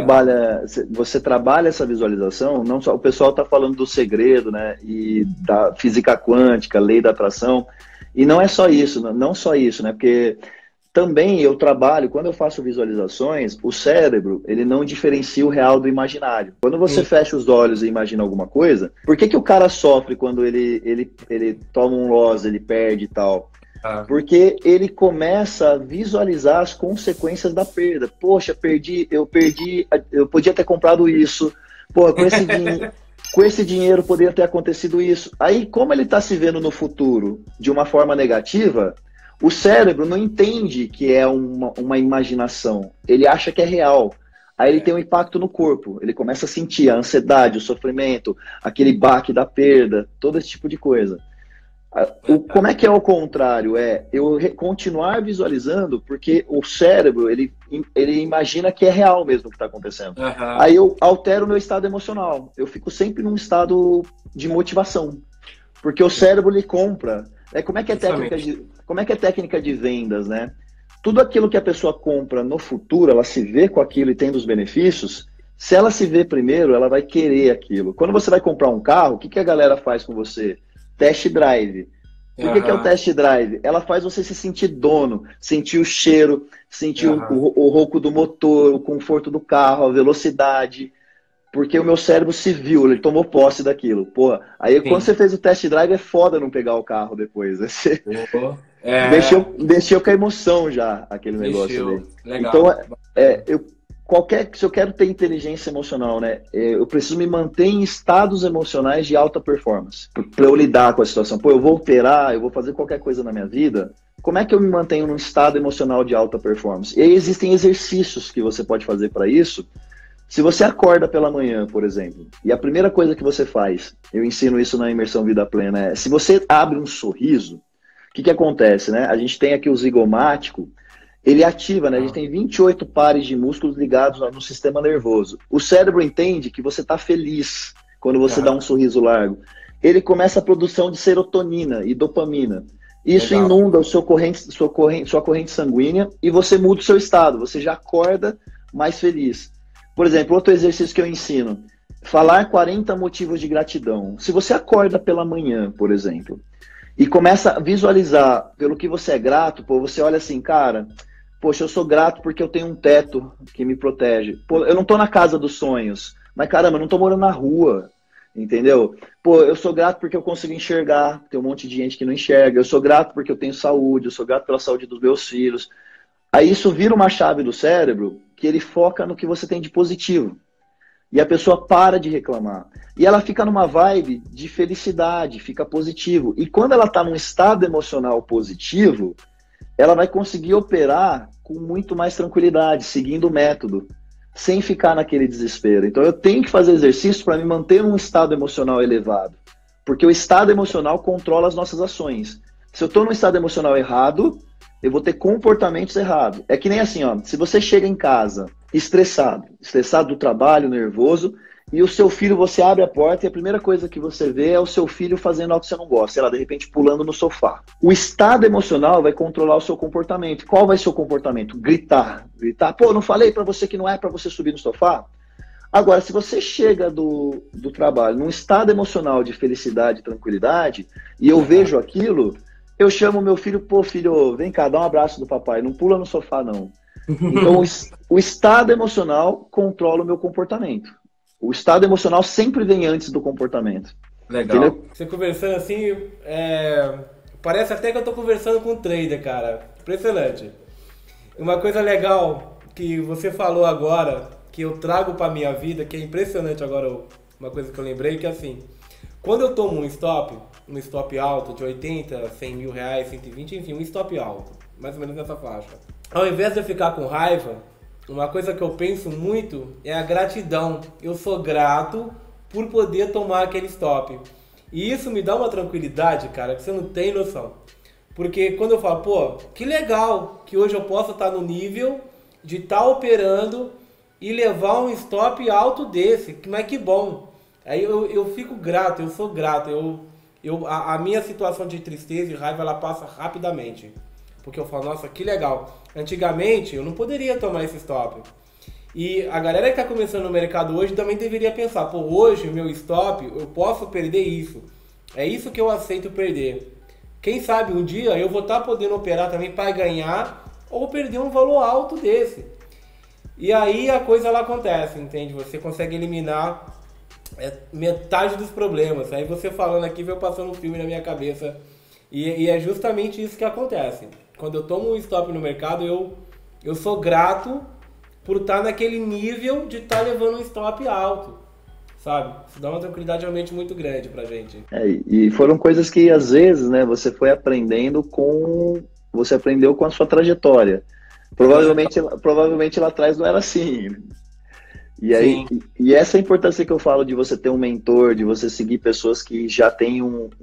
trabalha essa visualização, não só o pessoal está falando do segredo, né? E da física quântica, lei da atração. E não é só isso, né? Porque... Também eu trabalho, quando eu faço visualizações, o cérebro, ele não diferencia o real do imaginário. Quando você fecha os olhos e imagina alguma coisa, por que o cara sofre quando ele toma um loss, ele perde e tal? Porque ele começa a visualizar as consequências da perda. Poxa, eu podia ter comprado isso. Pô, com esse dinheiro poderia ter acontecido isso. Aí, como ele está se vendo no futuro de uma forma negativa, O cérebro não entende que é uma imaginação, ele acha que é real. Aí ele tem um impacto no corpo, ele começa a sentir a ansiedade, o sofrimento, aquele baque da perda, todo esse tipo de coisa. Como é que é o contrário? É eu continuar visualizando, porque o cérebro, ele imagina que é real mesmo o que está acontecendo. Uhum. Aí eu altero o meu estado emocional, eu fico sempre num estado de motivação, porque o cérebro lhe compra. Como é que é técnica de vendas, né? Tudo aquilo que a pessoa compra no futuro, ela se vê com aquilo e tendo os benefícios, se ela se vê primeiro, ela vai querer aquilo. Quando você vai comprar um carro, o que a galera faz com você? Test drive. Por que é o test drive? Ela faz você se sentir dono, sentir o cheiro, sentir o ronco do motor, o conforto do carro, a velocidade. Porque o meu cérebro se viu, ele tomou posse daquilo. Pô, aí quando você fez o test drive, é foda não pegar o carro depois. Você mexeu com a emoção já, aquele negócio ali. Legal. Então, se eu quero ter inteligência emocional, né, eu preciso me manter em estados emocionais de alta performance. Para eu lidar com a situação. Pô, eu vou operar, eu vou fazer qualquer coisa na minha vida. Como é que eu me mantenho num estado emocional de alta performance? E aí existem exercícios que você pode fazer para isso. Se você acorda pela manhã, por exemplo, e a primeira coisa que você faz, eu ensino isso na Imersão Vida Plena, é se você abre um sorriso, o que acontece, né? A gente tem aqui o zigomático, ele ativa, né? A gente tem 28 pares de músculos ligados no sistema nervoso. O cérebro entende que você está feliz quando você dá um sorriso largo. Ele começa a produção de serotonina e dopamina. Isso inunda sua corrente sanguínea e você muda o seu estado, você já acorda mais feliz. Por exemplo, outro exercício que eu ensino, falar 40 motivos de gratidão. Se você acorda pela manhã, por exemplo, e começa a visualizar pelo que você é grato, pô, você olha assim, cara, poxa, eu sou grato porque eu tenho um teto que me protege. Pô, eu não tô na casa dos sonhos, mas caramba, eu não tô morando na rua, entendeu? Pô, eu sou grato porque eu consigo enxergar, tem um monte de gente que não enxerga. Eu sou grato porque eu tenho saúde, eu sou grato pela saúde dos meus filhos. Aí isso vira uma chave do cérebro que ele foca no que você tem de positivo. E a pessoa para de reclamar. E ela fica numa vibe de felicidade, fica positivo. E quando ela está num estado emocional positivo, ela vai conseguir operar com muito mais tranquilidade, seguindo o método, sem ficar naquele desespero. Então eu tenho que fazer exercício para me manter num estado emocional elevado. Porque o estado emocional controla as nossas ações. Se eu estou num estado emocional errado, eu vou ter comportamentos errados. É que nem assim, ó, se você chega em casa estressado do trabalho, nervoso, e o seu filho, você abre a porta e a primeira coisa que você vê é o seu filho fazendo algo que você não gosta, sei lá, de repente pulando no sofá. O estado emocional vai controlar o seu comportamento. Qual vai ser o comportamento? Gritar. Pô, não falei pra você que não é pra você subir no sofá? Agora, se você chega do trabalho num estado emocional de felicidade, tranquilidade, e eu vejo aquilo, eu chamo meu filho, pô, filho, vem cá, dá um abraço do papai, não pula no sofá, não. Então, o estado emocional controla o meu comportamento. O estado emocional sempre vem antes do comportamento. Legal. Entendeu? Você conversando assim, parece até que eu tô conversando com um trader, cara. Impressionante. Uma coisa legal que você falou agora, que eu trago pra minha vida, que é impressionante agora, uma coisa que eu lembrei, que é assim, quando eu tomo um stop alto de 80, 100 mil reais, 120, enfim, um stop alto, mais ou menos nessa faixa. Ao invés de eu ficar com raiva, uma coisa que eu penso muito é a gratidão. Eu sou grato por poder tomar aquele stop. E isso me dá uma tranquilidade, cara, que você não tem noção. Porque quando eu falo, pô, que legal que hoje eu posso estar no nível de estar operando e levar um stop alto desse, mas que bom. Aí eu fico grato, eu sou grato. A minha situação de tristeza e raiva, ela passa rapidamente. Porque eu falo, nossa, que legal. Antigamente, eu não poderia tomar esse stop. E a galera que está começando no mercado hoje também deveria pensar, pô, hoje o meu stop, eu posso perder isso. É isso que eu aceito perder. Quem sabe um dia eu vou estar podendo operar também para ganhar ou perder um valor alto desse. E aí a coisa ela acontece, entende? Você consegue eliminar metade dos problemas. Aí você falando aqui, veio passando um filme na minha cabeça. E é justamente isso que acontece. Quando eu tomo um stop no mercado, eu sou grato por estar naquele nível de estar levando um stop alto, sabe? Isso dá uma tranquilidade realmente muito grande pra gente. E foram coisas que, às vezes, né, você foi aprendendo com você aprendeu com a sua trajetória. Provavelmente lá atrás não era assim. E aí, e essa é a importância que eu falo de você ter um mentor, de você seguir pessoas que já têm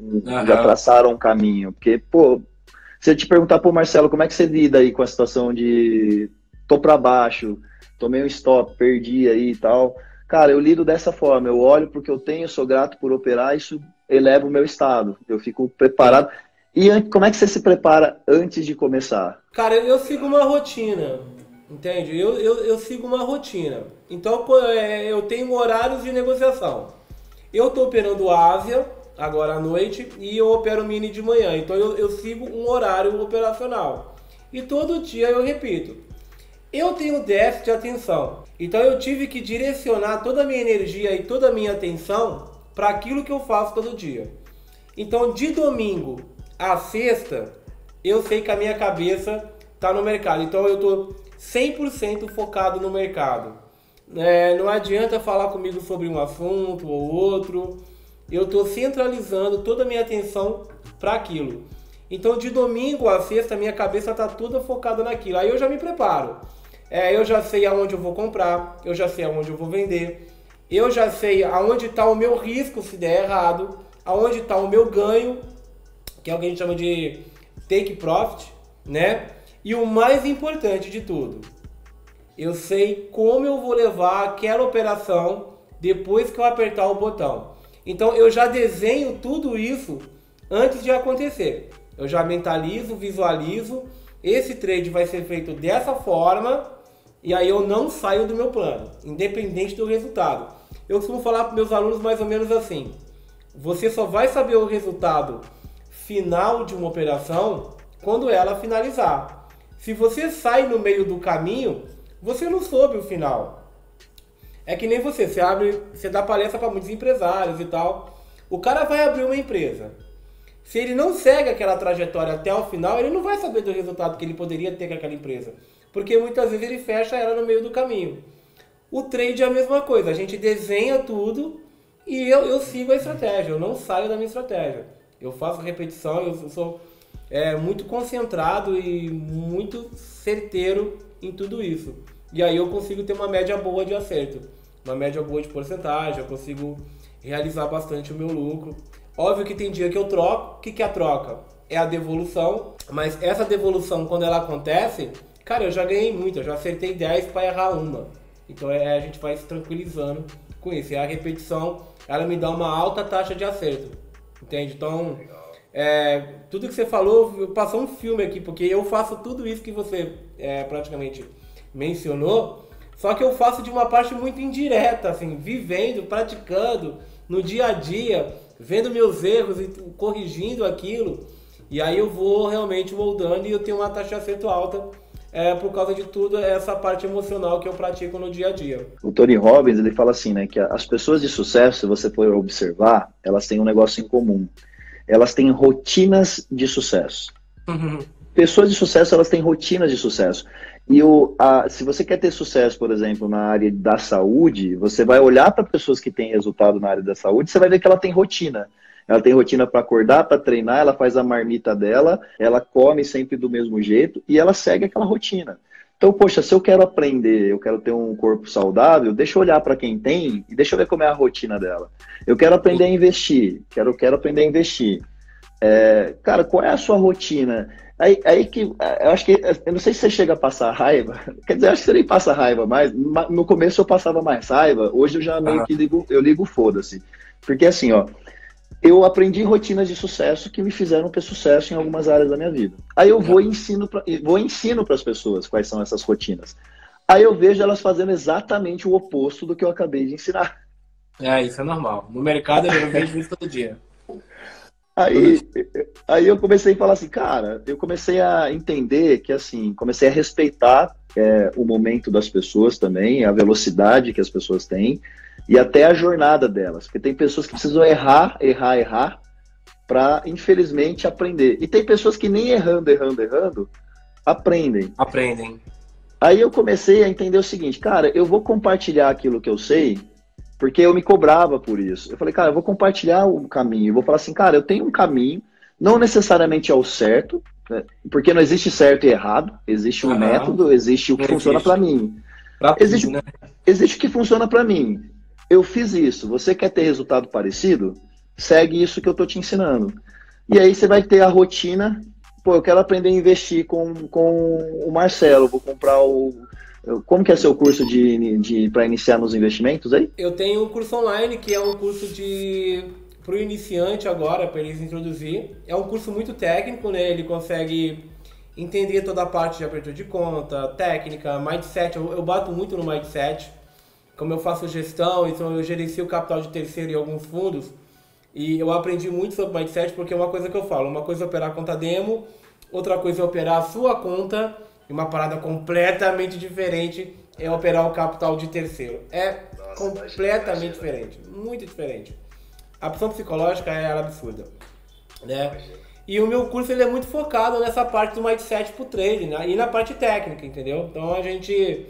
já traçaram um caminho. Porque, pô, se eu te perguntar, pô, Marcelo, como é que você lida aí com a situação de tô pra baixo, tomei um stop, perdi aí e tal. Cara, eu lido dessa forma, eu olho porque eu tenho, sou grato por operar, isso eleva o meu estado, eu fico preparado. E como é que você se prepara antes de começar? Cara, eu sigo uma rotina, entende? Eu sigo uma rotina. Então, eu tenho horários de negociação. Eu tô operando Ásia agora à noite e eu opero Mini de manhã. Então, eu sigo um horário operacional. E todo dia eu repito. Eu tenho déficit de atenção, então eu tive que direcionar toda a minha energia e toda a minha atenção para aquilo que eu faço todo dia. Então, de domingo a sexta, eu sei que a minha cabeça está no mercado. Então, eu estou 100% focado no mercado. Não adianta falar comigo sobre um assunto ou outro. Eu estou centralizando toda a minha atenção para aquilo. Então, de domingo a sexta, a minha cabeça está toda focada naquilo. Aí eu já me preparo. Eu já sei aonde eu vou comprar, eu já sei aonde eu vou vender, eu já sei aonde está o meu risco se der errado, aonde está o meu ganho, que é o que a gente chama de take profit, né? E o mais importante de tudo, eu sei como eu vou levar aquela operação depois que eu apertar o botão. Então eu já desenho tudo isso antes de acontecer. Eu já mentalizo, visualizo, esse trade vai ser feito dessa forma e aí eu não saio do meu plano, independente do resultado. Eu costumo falar para meus alunos mais ou menos assim: você só vai saber o resultado final de uma operação quando ela finalizar. Se você sai no meio do caminho, você não soube o final. É que nem você dá palestra para muitos empresários e tal. O cara vai abrir uma empresa. Se ele não segue aquela trajetória até o final, ele não vai saber do resultado que ele poderia ter com aquela empresa. Porque muitas vezes ele fecha ela no meio do caminho. O trade é a mesma coisa. A gente desenha tudo e eu sigo a estratégia. Eu não saio da minha estratégia. Eu faço repetição, eu sou muito concentrado e muito certeiro em tudo isso. E aí eu consigo ter uma média boa de acerto. Uma média boa de porcentagem. Eu consigo realizar bastante o meu lucro. Óbvio que tem dia que eu troco. O que é a troca? É a devolução. Mas essa devolução, quando ela acontece, cara, eu já ganhei muito. Eu já acertei 10 para errar uma. Então a gente vai se tranquilizando com isso. E a repetição, ela me dá uma alta taxa de acerto. Entende? Então, tudo que você falou, passou um filme aqui. Porque eu faço tudo isso que você praticamente mencionou. Só que eu faço de uma parte muito indireta, assim, vivendo, praticando, no dia a dia, vendo meus erros e corrigindo aquilo, e aí eu vou realmente moldando e eu tenho uma taxa de acerto alta por causa de tudo essa parte emocional que eu pratico no dia a dia. O Tony Robbins, ele fala assim, né, que as pessoas de sucesso, se você for observar, elas têm um negócio em comum. Elas têm rotinas de sucesso. Pessoas de sucesso, elas têm rotinas de sucesso. E se você quer ter sucesso, por exemplo, na área da saúde, você vai olhar para pessoas que têm resultado na área da saúde, você vai ver que ela tem rotina. Ela tem rotina para acordar, para treinar, ela faz a marmita dela, ela come sempre do mesmo jeito e ela segue aquela rotina. Então, poxa, se eu quero aprender, eu quero ter um corpo saudável, deixa eu olhar para quem tem e deixa eu ver como é a rotina dela. Eu quero aprender a investir, quero aprender a investir. Cara, qual é a sua rotina? Aí que eu acho que, eu não sei se você chega a passar raiva, quer dizer, eu acho que você nem passa raiva mais. No começo eu passava mais raiva, hoje eu já meio que ligo foda-se. Porque assim, ó, eu aprendi rotinas de sucesso que me fizeram ter sucesso em algumas áreas da minha vida. Aí eu vou e ensino para as pessoas quais são essas rotinas. Aí eu vejo elas fazendo exatamente o oposto do que eu acabei de ensinar. Isso é normal. No mercado eu vejo isso todo dia. Aí eu comecei a falar assim, cara, eu comecei a entender que, assim, comecei a respeitar o momento das pessoas também, a velocidade que as pessoas têm e até a jornada delas. Porque tem pessoas que precisam errar para, infelizmente, aprender. E tem pessoas que nem errando, aprendem. Aí eu comecei a entender o seguinte, cara, eu vou compartilhar aquilo que eu sei, porque eu me cobrava por isso. Eu falei, cara, eu vou compartilhar o caminho. Eu vou falar assim, cara, eu tenho um caminho, não necessariamente é o certo, Porque não existe certo e errado, existe um método, existe o que funciona para mim. Existe, né? Existe o que funciona para mim. Eu fiz isso, você quer ter resultado parecido? Segue isso que eu tô te ensinando. E aí você vai ter a rotina. Pô, eu quero aprender a investir com o Marcelo, vou comprar o... Como que é seu curso para iniciar nos investimentos aí? Eu tenho um curso online que é um curso para o iniciante agora, para ele se introduzir. É um curso muito técnico, né? Ele consegue entender toda a parte de abertura de conta, técnica, mindset. Eu bato muito no mindset. Como eu faço gestão, então eu gerencio o capital de terceiro em alguns fundos. E eu aprendi muito sobre mindset porque é uma coisa que eu falo. Uma coisa é operar a conta demo, outra coisa é operar a sua conta. E uma parada completamente diferente é operar o capital de terceiro. Completamente diferente, muito diferente. A opção psicológica é absurda, né? E o meu curso ele é muito focado nessa parte do mindset pro trading, né? E na parte técnica, entendeu? Então a gente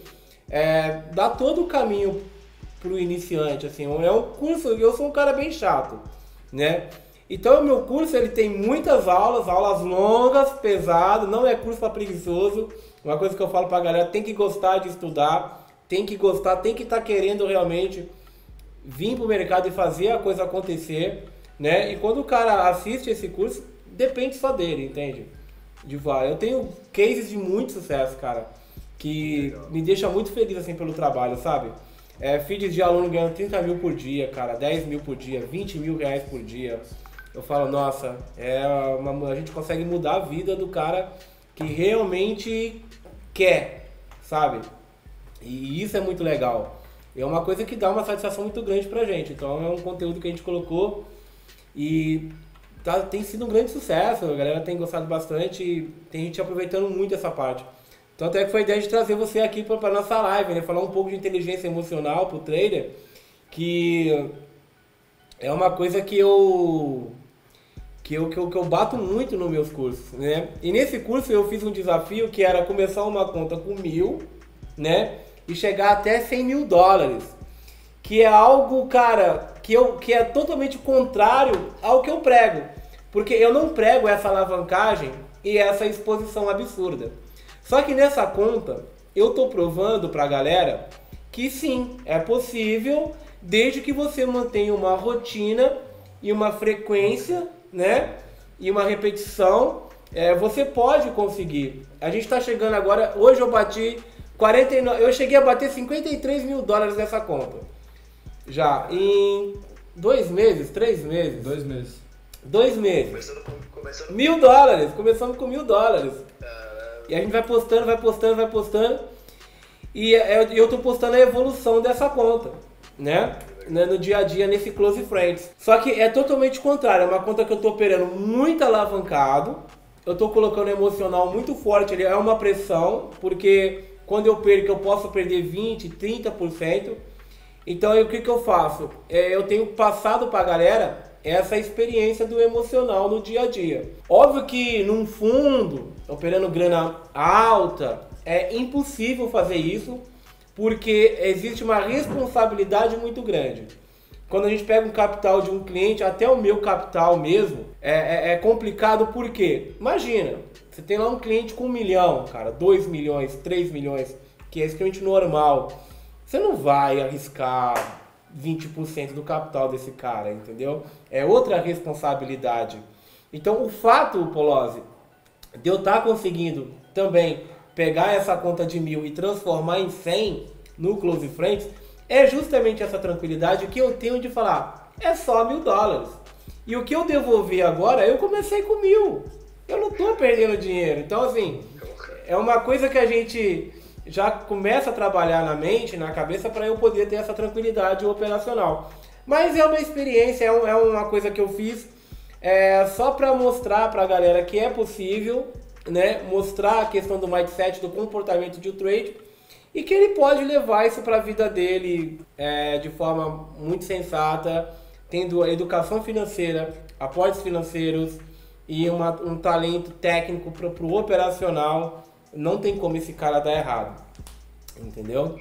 dá todo o caminho pro iniciante, assim. É um curso, eu sou um cara bem chato, né? Então o meu curso ele tem muitas aulas longas, pesadas, não é curso para preguiçoso. Uma coisa que eu falo pra galera, tem que gostar de estudar, tem que gostar, tem que estar querendo realmente vir pro mercado e fazer a coisa acontecer, né? E quando o cara assiste esse curso, depende só dele, entende? Eu tenho cases de muito sucesso, cara, que me deixa muito feliz assim pelo trabalho, sabe? Feeds de aluno ganhando 30 mil por dia, cara, 10 mil por dia, 20 mil reais por dia. Eu falo, nossa, a gente consegue mudar a vida do cara que realmente quer, sabe? E isso é muito legal. É uma coisa que dá uma satisfação muito grande pra gente. Então é um conteúdo que a gente colocou e tem sido um grande sucesso. A galera tem gostado bastante e tem gente aproveitando muito essa parte. Então até que foi a ideia de trazer você aqui pra nossa live, né? Falar um pouco de inteligência emocional pro trader, que é uma coisa que eu bato muito nos meus cursos, né? E nesse curso eu fiz um desafio que era começar uma conta com 1.000, né? E chegar até 100 mil dólares. Que é algo, cara, que é totalmente contrário ao que eu prego. Porque eu não prego essa alavancagem e essa exposição absurda. Só que nessa conta, eu tô provando pra galera que sim, é possível, desde que você mantenha uma rotina e uma frequência, né? E uma repetição, você pode conseguir. A gente está chegando agora, hoje eu bati 49, eu cheguei a bater 53 mil dólares nessa conta. Já em 2 meses, 3 meses? 2 meses. 2 meses. Começando $1.000, começamos com $1.000. E a gente vai postando. E eu tô postando a evolução dessa conta, né? No dia a dia nesse Close Friends. Só que é totalmente contrário, é uma conta que eu tô operando muito alavancado, eu tô colocando emocional muito forte, ele é uma pressão, porque quando eu perco eu posso perder 20, 30%. Então o que eu faço? Eu tenho passado pra galera essa experiência do emocional no dia a dia. Óbvio que num fundo, operando grana alta, é impossível fazer isso, porque existe uma responsabilidade muito grande. Quando a gente pega um capital de um cliente, até o meu capital mesmo, é complicado porque, imagina, você tem lá um cliente com 1 milhão, cara, 2 milhões, 3 milhões, que é extremamente normal. Você não vai arriscar 20% do capital desse cara, entendeu? É outra responsabilidade. Então o fato, Polozzi, de eu estar conseguindo também pegar essa conta de 1.000 e transformar em 100 no Close Friends, é justamente essa tranquilidade que eu tenho de falar, é só $1.000. E o que eu devolvi agora, eu comecei com 1.000. Eu não estou perdendo dinheiro. Então, assim, é uma coisa que a gente já começa a trabalhar na mente, na cabeça, para eu poder ter essa tranquilidade operacional. Mas é uma experiência, é uma coisa que eu fiz só para mostrar para a galera que é possível, né? Mostrar a questão do mindset, do comportamento de um trade, e que ele pode levar isso para a vida dele de forma muito sensata, tendo educação financeira, aportes financeiros e um talento técnico para o operacional. Não tem como esse cara dar errado, entendeu?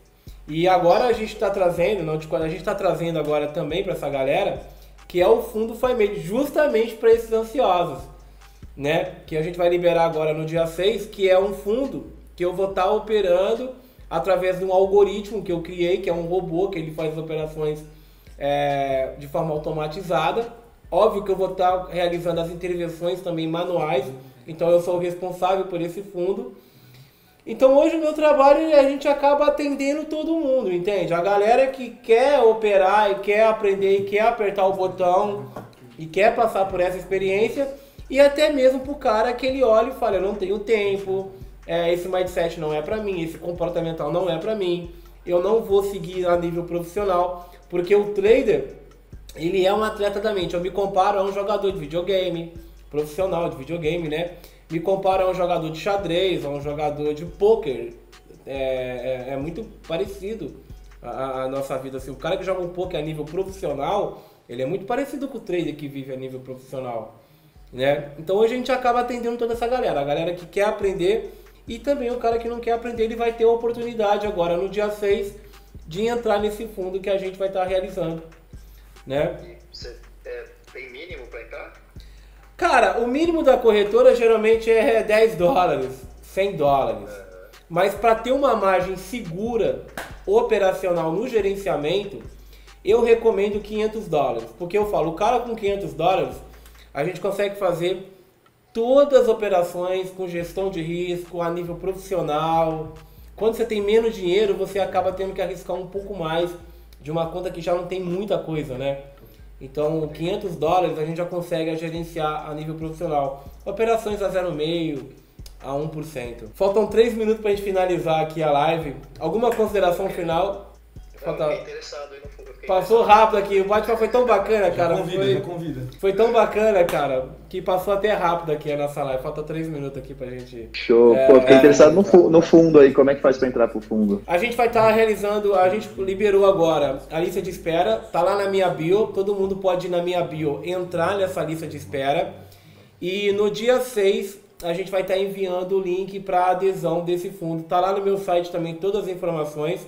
E agora a gente está trazendo, agora também para essa galera, que é o fundo FiMade, justamente para esses ansiosos, né? Que a gente vai liberar agora no dia 6, que é um fundo que eu vou estar operando através de um algoritmo que eu criei, que é um robô, que ele faz as operações de forma automatizada. Óbvio que eu vou estar realizando as intervenções também manuais, então eu sou o responsável por esse fundo. Então hoje o meu trabalho, a gente acaba atendendo todo mundo, entende? A galera que quer operar e quer aprender e quer apertar o botão e quer passar por essa experiência, e até mesmo pro cara que ele olha e fala, eu não tenho tempo, esse mindset não é pra mim, esse comportamental não é pra mim, eu não vou seguir a nível profissional, porque o trader, ele é um atleta da mente. Eu me comparo a um jogador de videogame, profissional de videogame, né? Me comparo a um jogador de xadrez, a um jogador de pôquer. É muito parecido a nossa vida. Assim, o cara que joga um pôquer a nível profissional, ele é muito parecido com o trader que vive a nível profissional, né? Então hoje a gente acaba atendendo toda essa galera. A galera que quer aprender e também o cara que não quer aprender, ele vai ter a oportunidade agora no dia 6 de entrar nesse fundo que a gente vai estar realizando, né? E você tem mínimo para entrar? Cara, o mínimo da corretora geralmente é 10 dólares, 100 dólares. Mas para ter uma margem segura, operacional no gerenciamento, eu recomendo 500 dólares. Porque eu falo, o cara com 500 dólares, a gente consegue fazer todas as operações com gestão de risco a nível profissional. Quando você tem menos dinheiro, você acaba tendo que arriscar um pouco mais de uma conta que já não tem muita coisa, né? Então, 500 dólares a gente já consegue gerenciar a nível profissional. Operações a 0,5% a 1%. Faltam 3 minutos para a gente finalizar aqui a live. Alguma consideração final? Fiquei interessado aí no fundo. Passou rápido aqui, o bate-papo foi tão bacana, cara. Já convida. Foi tão bacana, cara, que passou até rápido aqui a nossa live. Falta 3 minutos aqui pra gente. Show. Pô, fiquei interessado no fundo aí. Como é que faz pra entrar pro fundo? A gente vai estar realizando, a gente liberou agora a lista de espera, tá lá na minha bio, todo mundo pode ir na minha bio entrar nessa lista de espera. E no dia 6 a gente vai estar enviando o link para adesão desse fundo. Tá lá no meu site também todas as informações.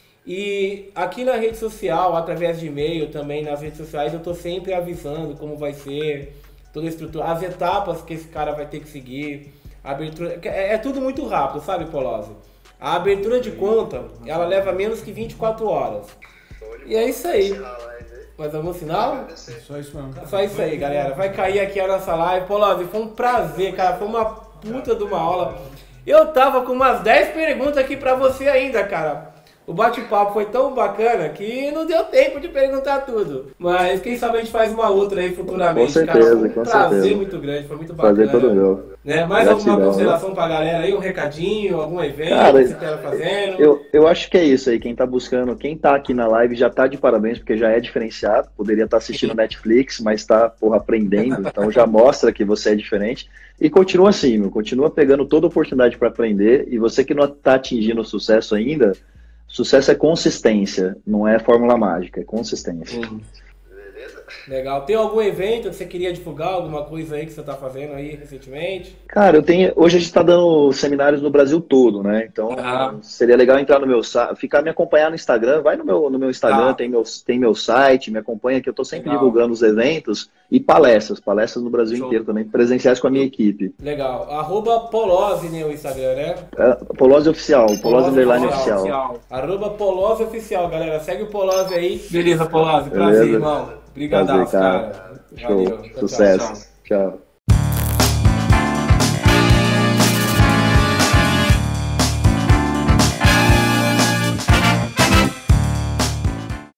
E aqui na rede social, através de e-mail também, nas redes sociais, eu tô sempre avisando como vai ser toda a estrutura, as etapas que esse cara vai ter que seguir, a abertura, é tudo muito rápido, sabe, Polozzi? A abertura de conta, ela leva menos que 24 horas. E é isso aí. Mais algum sinal? Só isso mesmo. Só isso aí, galera. Vai cair aqui a nossa live. Polozzi, foi um prazer, cara. Foi uma puta de uma aula. Eu tava com umas 10 perguntas aqui pra você ainda, cara. O bate-papo foi tão bacana que não deu tempo de perguntar tudo. Mas quem sabe a gente faz uma outra aí futuramente. Com certeza, cara. Foi um com prazer certeza. muito grande, foi muito bacana. Prazer todo meu. Né? Mais Gratidão, alguma consideração pra galera aí? Um recadinho, algum evento Cara, que você esteja fazendo? Eu acho que é isso aí. Quem tá buscando, quem tá aqui na live já tá de parabéns, porque já é diferenciado. Poderia estar assistindo Netflix, mas tá, porra, aprendendo. Então já mostra que você é diferente. E continua assim, meu. Continua pegando toda oportunidade para aprender. E você que não tá atingindo o sucesso ainda, sucesso é consistência, não é fórmula mágica, é consistência. Beleza? Legal. Tem algum evento que você queria divulgar? Alguma coisa aí que você tá fazendo aí recentemente? Cara, hoje a gente está dando seminários no Brasil todo, né? Então seria legal entrar no meu site, me acompanhar no Instagram, vai no meu Instagram, tem meu site, me acompanha que eu estou sempre divulgando os eventos e palestras no Brasil inteiro também, presenciais com a minha equipe. Legal. @Polozzi, né, o Instagram, né? Polozzi Oficial, Polozzi Underline Oficial. @Polozzi Oficial, galera. Segue o Polozzi aí. Beleza, Polozzi. Prazer, irmão. Obrigadaço, cara. Show. Valeu. Sucesso. Tchau.